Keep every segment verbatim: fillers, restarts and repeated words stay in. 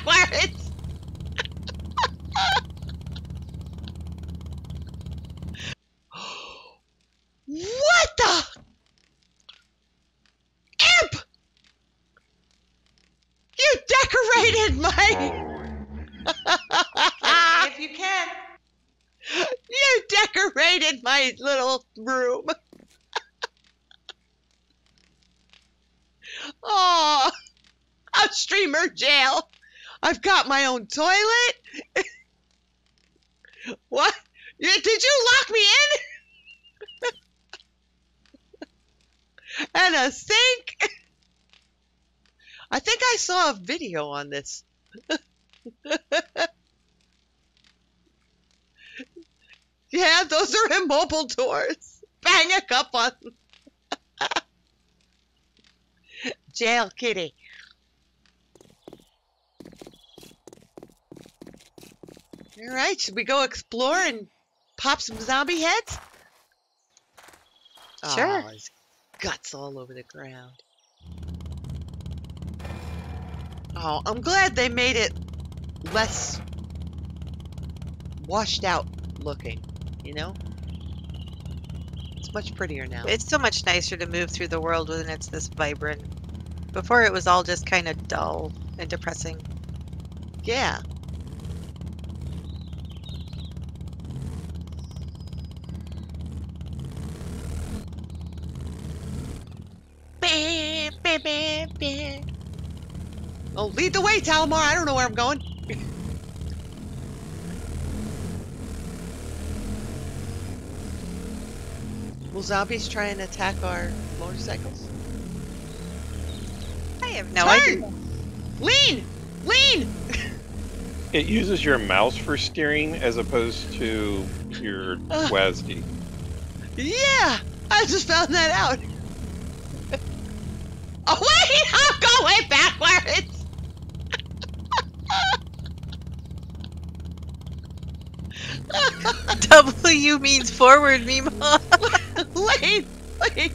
backwards! What the? Imp! You decorated my... If you can. You decorated my little room. Oh, a streamer jail. I've got my own toilet. What? Did you lock me in? And a sink. I think I saw a video on this. Yeah, those are immobile doors. Bang a cup on. Jail kitty. All right, should we go explore and pop some zombie heads? Sure. Oh, his guts all over the ground. Oh, I'm glad they made it less washed out looking, you know? It's much prettier now. It's so much nicer to move through the world when it's this vibrant. Before it was all just kind of dull and depressing. Yeah. Bam, bam, bam, bam. Oh, lead the way, Talamar. I don't know where I'm going. Will zombies try and attack our motorcycles? I have no Turn! idea. Lean! Lean! It uses your mouse for steering as opposed to your Uh. WASD. Yeah! I just found that out. Oh, wait! I'm going backwards! W means forward, MeeMaw. Lean! Lean!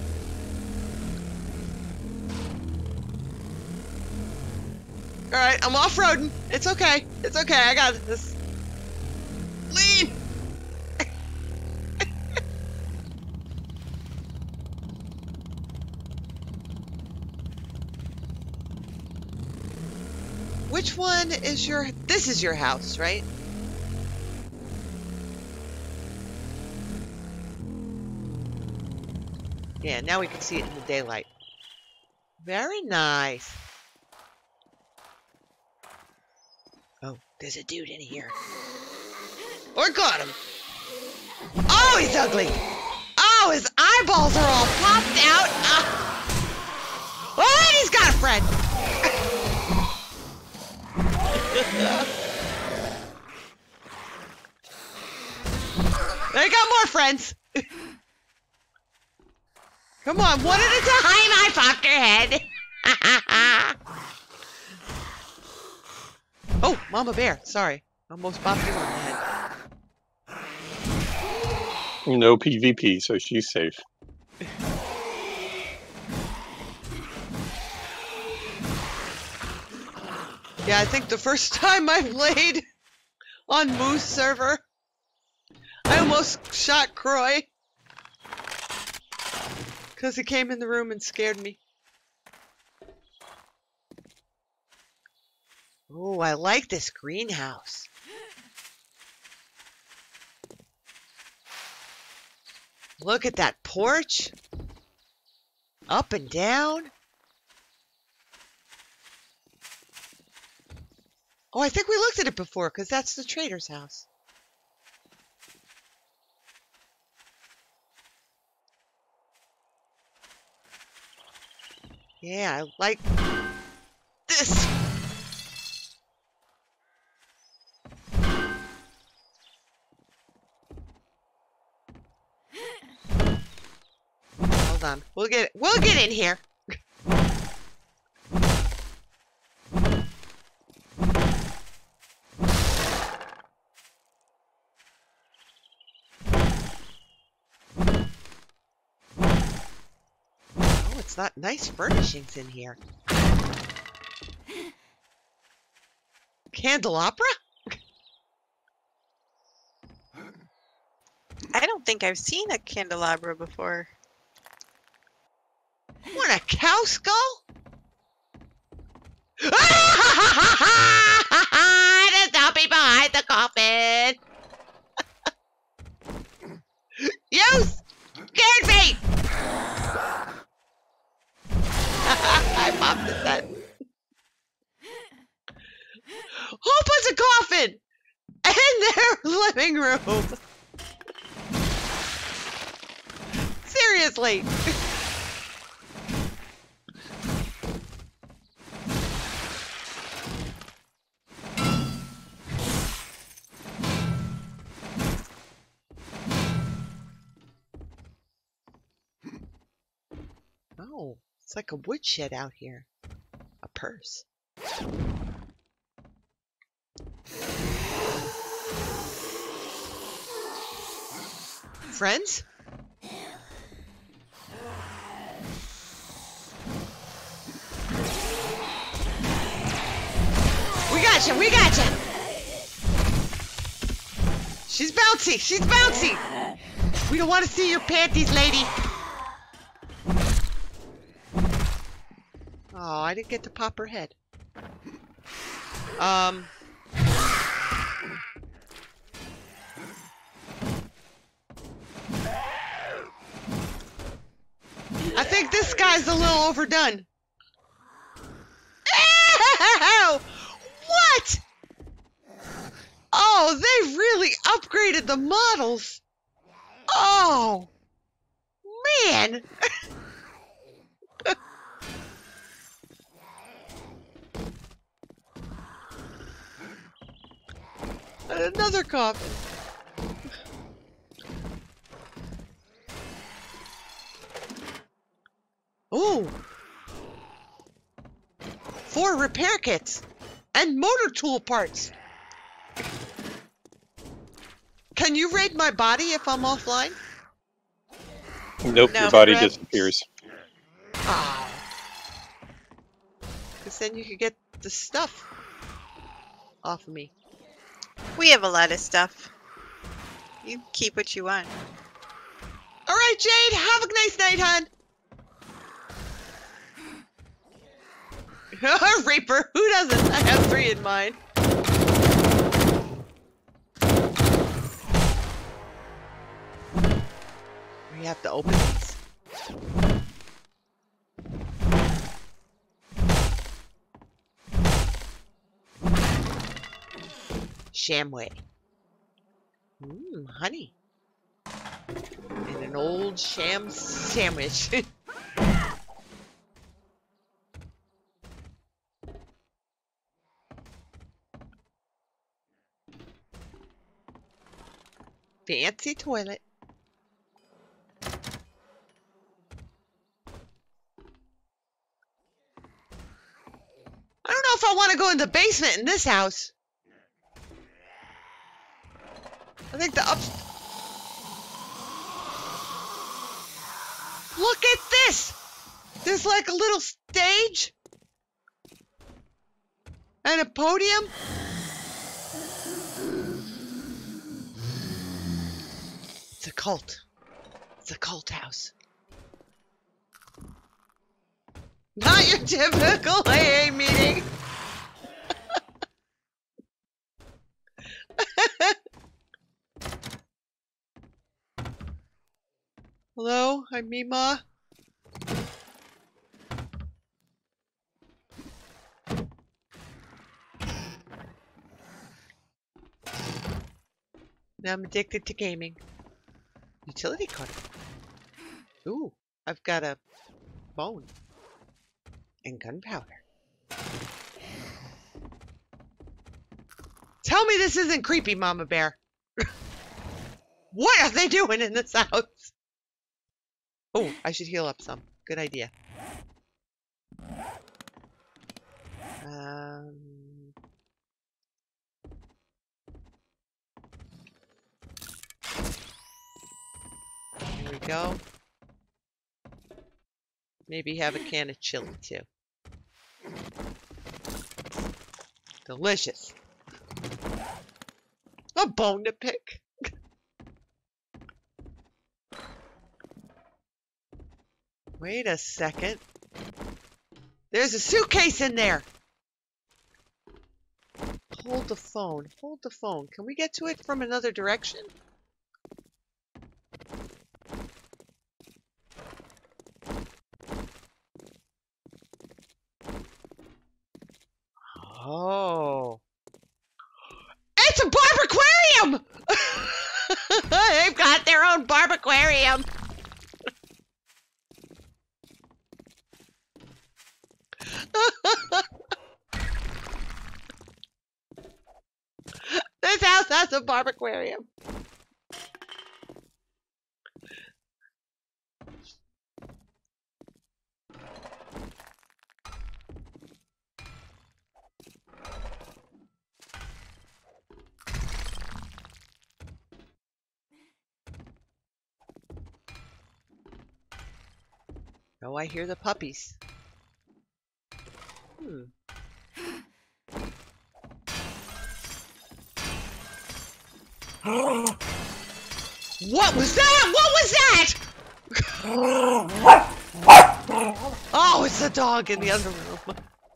Alright, I'm off-roading. It's okay. It's okay. I got this. Lean! Which one is your... This is your house, right? Yeah, now we can see it in the daylight. Very nice. Oh, there's a dude in here. Or got him. Oh, he's ugly. Oh, his eyeballs are all popped out. Ah. Oh, and he's got a friend. They got more friends. Come on, one at a time. I popped your head. Oh, Mama Bear. Sorry. Almost popped you on the head. No PvP, so she's safe. Yeah, I think the first time I played on Moose server, I almost shot Croy. Because he came in the room and scared me. Oh, I like this greenhouse. Look at that porch. Up and down. Oh, I think we looked at it before because that's the trader's house. Yeah, I like this. Hold on. We'll get it. We'll get in here. It's not nice furnishings in here. Candelabra? I don't think I've seen a candelabra before. What, a cow skull? There's nobody behind the coffin. You scared me. I popped his head. Who puts a coffin in their living room? Seriously. Oh, it's like a woodshed out here. A purse. Friends? We gotcha, we gotcha! She's bouncy, she's bouncy! We don't want to see your panties, lady! Oh, I didn't get to pop her head. Um... I think this guy's a little overdone. Ow! What? Oh, they really upgraded the models. Oh, man. Another coffin. Ooh. Four repair kits and motor tool parts. Can you raid my body if I'm offline? Nope, No, your body Brett. disappears. Oh. Because then you could get the stuff off of me. We have a lot of stuff. You keep what you want. All right, Jade, have a nice night, hon. Reaper, who doesn't? I have three in mine. We have to open these. Shamway. Mmm, honey. And an old sham sandwich. Fancy toilet. I don't know if I want to go in the basement in this house. I think the up. Look at this! There's like a little stage and a podium. It's a cult. It's a cult house. Not your typical A A meeting. Hello, I'm MeeMaw. Now I'm addicted to gaming. Utility card. Ooh, I've got a bone and gunpowder. Tell me this isn't creepy, Mama Bear. What are they doing in this house? Oh, I should heal up some. Good idea. Um, there we go. Maybe have a can of chili too. Delicious. A bone to pick. Wait a second. There's a suitcase in there. Hold the phone. Hold the phone. Can we get to it from another direction? Oh. It's a barbaquarium! They've got their own barbaquarium. This house has a barbaquarium. Oh, I hear the puppies. Hmm. What was that? What was that? Oh, it's a dog in the other room.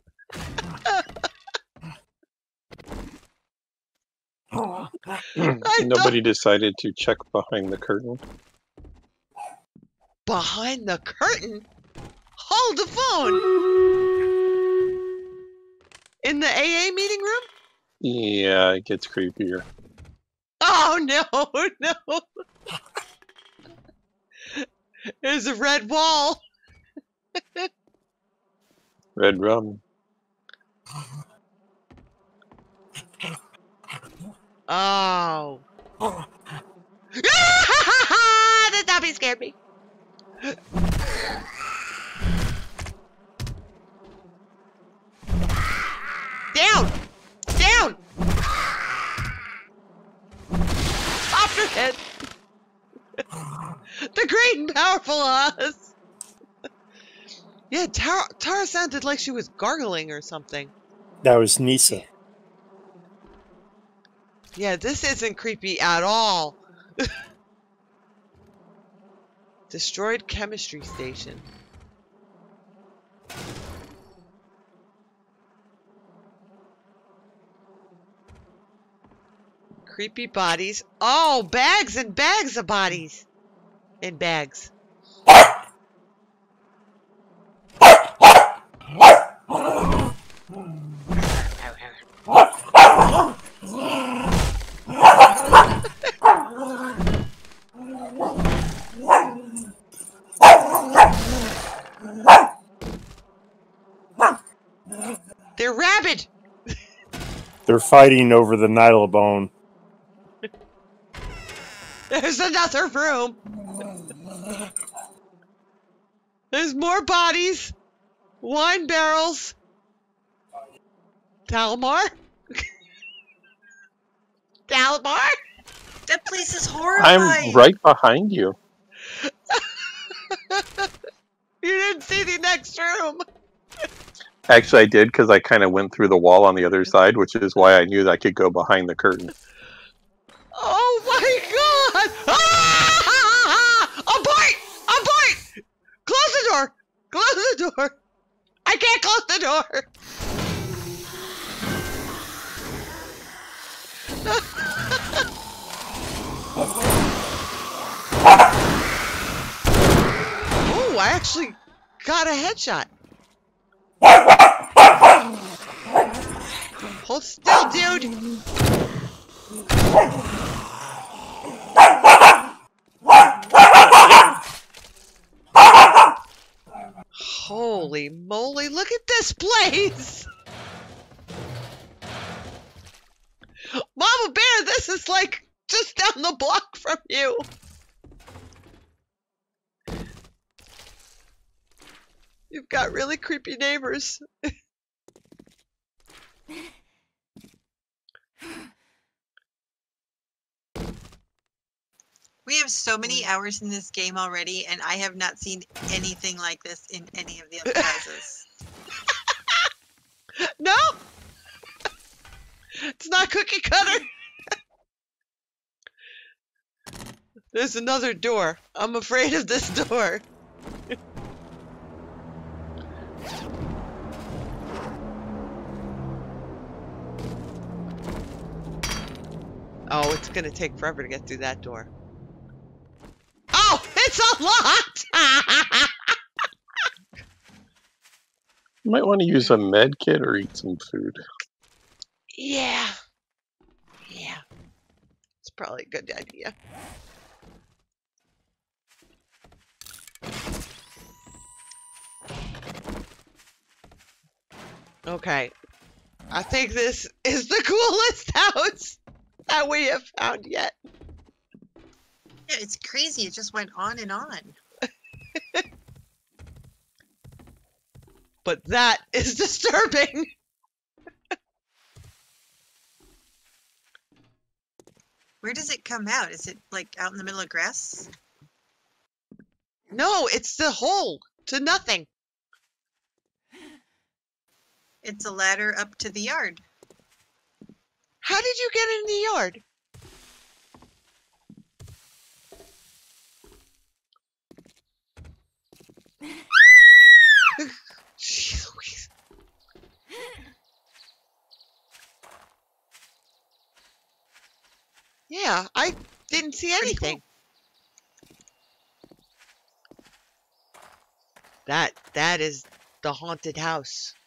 Nobody decided to check behind the curtain. Behind the curtain? Hold the phone! In the A A meeting room? Yeah, it gets creepier. Oh, no, no. There's a red wall. Red rum. Oh. The zombie scared me. Down! Down! Off your head! The great and powerful Oz! Yeah, Tara, Tara sounded like she was gargling or something. That was Nisa. Yeah, this isn't creepy at all. Destroyed chemistry station. Creepy bodies. Oh, bags and bags of bodies. In bags. They're rabid. They're fighting over the nylabone. There's another room. There's more bodies. Wine barrels. Talmar? Talmar? That place is horrifying. I'm right behind you. You didn't see the next room. Actually, I did because I kind of went through the wall on the other side, which is why I knew that I could go behind the curtain. Oh my god! Ah! Abort! Abort! Close the door! Close the door! I can't close the door! Oh, I actually got a headshot. Hold still, dude! Holy moly, look at this place! Mama Bear, this is like just down the block from you. You've got really creepy neighbors. We have so many hours in this game already, and I have not seen anything like this in any of the other houses. No! It's not cookie cutter. There's another door. I'm afraid of this door. Oh, it's gonna take forever to get through that door. Oh, it's unlocked! You might want to use a med kit or eat some food. Yeah. Yeah. It's probably a good idea. Okay. I think this is the coolest house that we have found yet. Yeah, it's crazy. It just went on and on. But that is disturbing. Where does it come out? Is it like out in the middle of grass? No, it's the hole to nothing. It's a ladder up to the yard. How did you get in the yard? Jeez Louise. Yeah, I didn't see anything. That that is the haunted house.